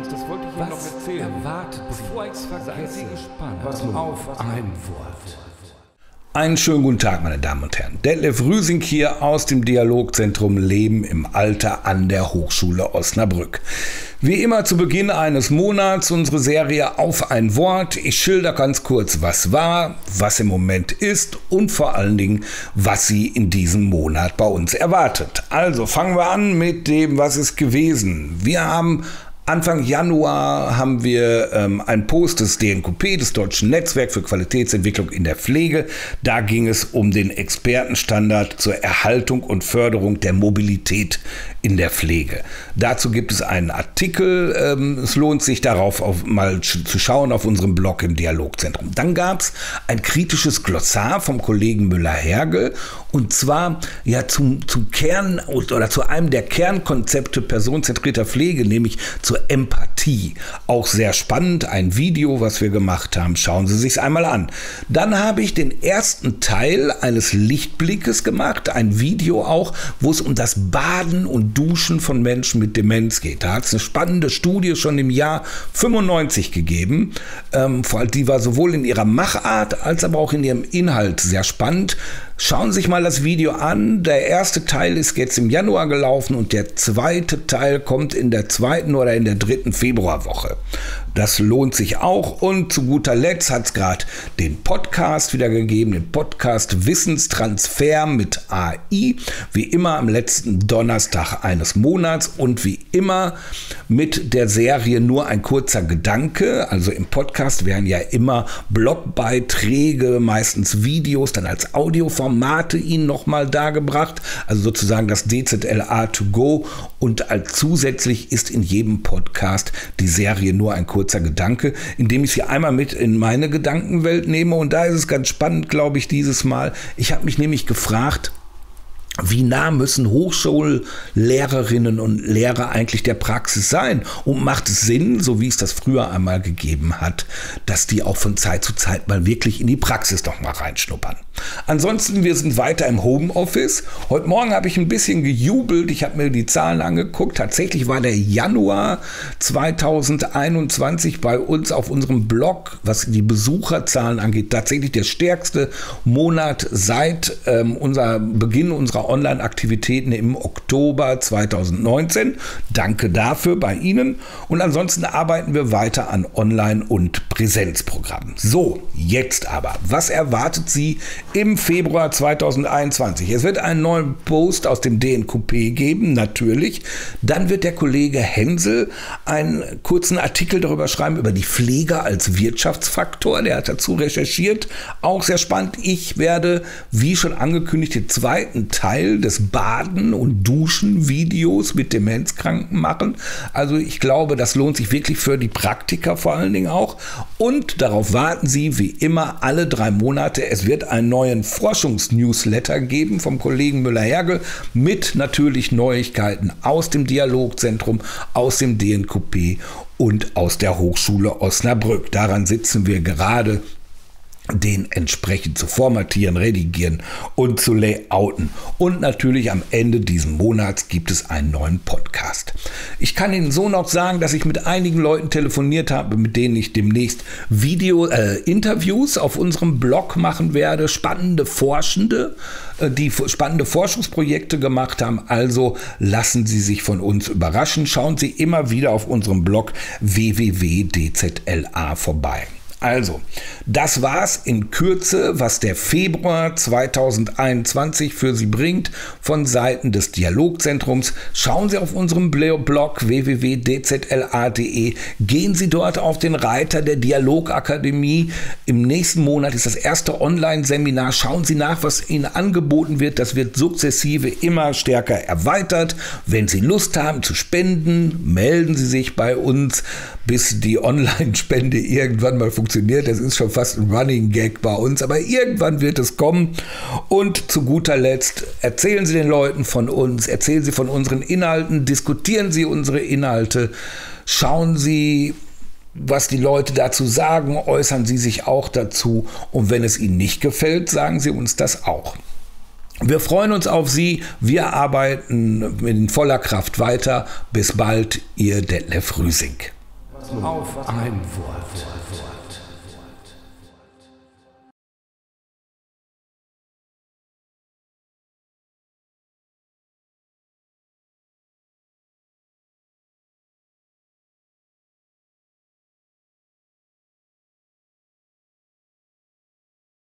Übrigens, das wollte ich Ihnen noch erzählen. Erwartet bevor ich es vergesse, Sie gespannt. was auf ein Wort. Einen schönen guten Tag, meine Damen und Herren. Detlef Rüsing hier aus dem Dialogzentrum Leben im Alter an der Hochschule Osnabrück. Wie immer zu Beginn eines Monats unsere Serie Auf ein Wort. Ich schilder ganz kurz, was war, was im Moment ist und vor allen Dingen, was Sie in diesem Monat bei uns erwartet. Also fangen wir an mit dem, was ist gewesen. Wir haben Anfang Januar haben wir ein Post des DNKP, des Deutschen Netzwerks für Qualitätsentwicklung in der Pflege. Da ging es um den Expertenstandard zur Erhaltung und Förderung der Mobilität in der Pflege. Dazu gibt es einen Artikel. Es lohnt sich darauf mal zu schauen auf unserem Blog im Dialogzentrum. Dann gab es ein kritisches Glossar vom Kollegen Müller-Hergel und zwar ja zum Kern oder zu einem der Kernkonzepte personenzentrierter Pflege, nämlich zur Empathie. Auch sehr spannend, ein Video, was wir gemacht haben. Schauen Sie sich's einmal an. Dann habe ich den ersten Teil eines Lichtblickes gemacht, ein Video auch, wo es um das Baden und Duschen von Menschen mit Demenz geht. Da hat es eine spannende Studie schon im Jahr 95 gegeben. Die war sowohl in ihrer Machart als aber auch in ihrem Inhalt sehr spannend. Schauen Sie sich mal das Video an. Der erste Teil ist jetzt im Januar gelaufen und der zweite Teil kommt in der 2. oder in der 3. Februarwoche. Das lohnt sich auch. Und zu guter Letzt hat es gerade den Podcast wieder gegeben, den Podcast Wissenstransfer mit AI, wie immer am letzten Donnerstag eines Monats und wie immer mit der Serie Nur ein kurzer Gedanke. Also im Podcast werden ja immer Blogbeiträge, meistens Videos, dann als Audioformate Ihnen nochmal dargebracht, also sozusagen das DZLA to go und als zusätzlich ist in jedem Podcast die Serie Nur ein kurzer Gedanke, indem ich sie einmal mit in meine Gedankenwelt nehme und da ist es ganz spannend, glaube ich, dieses Mal. Ich habe mich nämlich gefragt, wie nah müssen Hochschullehrerinnen und Lehrer eigentlich der Praxis sein? Und macht es Sinn, so wie es das früher einmal gegeben hat, dass die auch von Zeit zu Zeit mal wirklich in die Praxis noch mal reinschnuppern? Ansonsten, wir sind weiter im Homeoffice. Heute Morgen habe ich ein bisschen gejubelt. Ich habe mir die Zahlen angeguckt. Tatsächlich war der Januar 2021 bei uns auf unserem Blog, was die Besucherzahlen angeht, tatsächlich der stärkste Monat seit Beginn unserer Online-Aktivitäten im Oktober 2019. Danke dafür bei Ihnen. Und ansonsten arbeiten wir weiter an Online- und Präsenzprogrammen. So, jetzt aber. Was erwartet Sie im Februar 2021? Es wird einen neuen Post aus dem DNKP geben, natürlich. Dann wird der Kollege Hensel einen kurzen Artikel darüber schreiben, über die Pflege als Wirtschaftsfaktor. Der hat dazu recherchiert. Auch sehr spannend. Ich werde, wie schon angekündigt, den zweiten Teil des Baden- und Duschen-Videos mit Demenzkranken machen. Also ich glaube, das lohnt sich wirklich für die Praktiker vor allen Dingen auch. Und darauf warten Sie wie immer alle 3 Monate. Es wird einen neuen Forschungsnewsletter geben vom Kollegen Müller-Hergel mit natürlich Neuigkeiten aus dem Dialogzentrum, aus dem DNKP und aus der Hochschule Osnabrück. Daran sitzen wir gerade, den entsprechend zu formatieren, redigieren und zu layouten. Und natürlich am Ende dieses Monats gibt es einen neuen Podcast. Ich kann Ihnen so noch sagen, dass ich mit einigen Leuten telefoniert habe, mit denen ich demnächst Interviews auf unserem Blog machen werde. Spannende Forschende, die spannende Forschungsprojekte gemacht haben. Also lassen Sie sich von uns überraschen. Schauen Sie immer wieder auf unserem Blog www.dzla vorbei. Also, das war's in Kürze, was der Februar 2021 für Sie bringt von Seiten des Dialogzentrums. Schauen Sie auf unserem Blog www.dzla.de. Gehen Sie dort auf den Reiter der Dialogakademie. Im nächsten Monat ist das erste Online-Seminar. Schauen Sie nach, was Ihnen angeboten wird. Das wird sukzessive immer stärker erweitert. Wenn Sie Lust haben zu spenden, melden Sie sich bei uns, bis die Online-Spende irgendwann mal funktioniert. Das ist schon fast ein Running Gag bei uns, aber irgendwann wird es kommen. Und zu guter Letzt erzählen Sie den Leuten von uns, erzählen Sie von unseren Inhalten, diskutieren Sie unsere Inhalte, schauen Sie, was die Leute dazu sagen, äußern Sie sich auch dazu und wenn es Ihnen nicht gefällt, sagen Sie uns das auch. Wir freuen uns auf Sie, wir arbeiten in voller Kraft weiter. Bis bald, Ihr Detlef Rüsing. auf ein Wort.